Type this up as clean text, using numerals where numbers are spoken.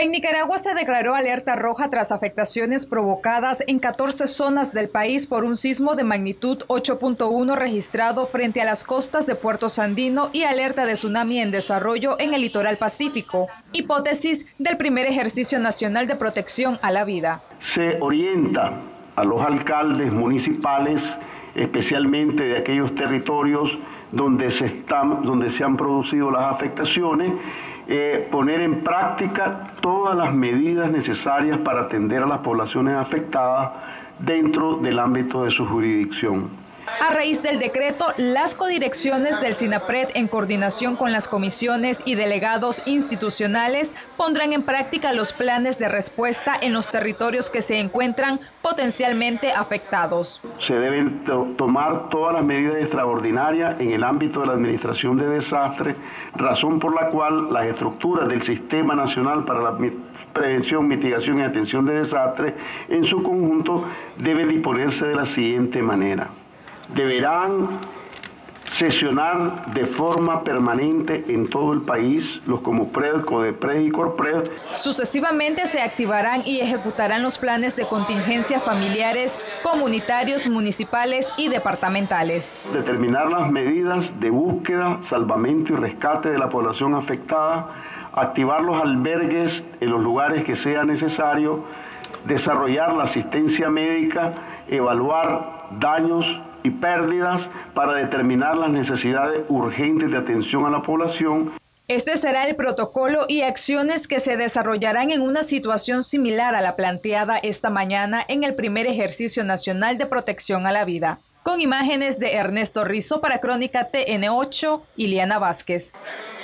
En Nicaragua se declaró alerta roja tras afectaciones provocadas en 14 zonas del país por un sismo de magnitud 8.1 registrado frente a las costas de Puerto Sandino y alerta de tsunami en desarrollo en el litoral pacífico, hipótesis del primer ejercicio nacional de protección a la vida. Se orienta a los alcaldes municipales, especialmente de aquellos territorios donde se han producido las afectaciones, poner en práctica todas las medidas necesarias para atender a las poblaciones afectadas dentro del ámbito de su jurisdicción. A raíz del decreto, las codirecciones del SINAPRED, en coordinación con las comisiones y delegados institucionales, pondrán en práctica los planes de respuesta en los territorios que se encuentran potencialmente afectados. Se deben tomar todas las medidas extraordinarias en el ámbito de la administración de desastres, razón por la cual las estructuras del Sistema Nacional para la Prevención, Mitigación y Atención de Desastres, en su conjunto, deben disponerse de la siguiente manera. Deberán sesionar de forma permanente en todo el país los Comupred, Codepred y Corpred. Sucesivamente se activarán y ejecutarán los planes de contingencia familiares, comunitarios, municipales y departamentales. Determinar las medidas de búsqueda, salvamento y rescate de la población afectada, activar los albergues en los lugares que sea necesario, desarrollar la asistencia médica, evaluar daños y pérdidas para determinar las necesidades urgentes de atención a la población. Este será el protocolo y acciones que se desarrollarán en una situación similar a la planteada esta mañana en el primer ejercicio nacional de protección a la vida. Con imágenes de Ernesto Rizzo para Crónica TN8, Iliana Vázquez.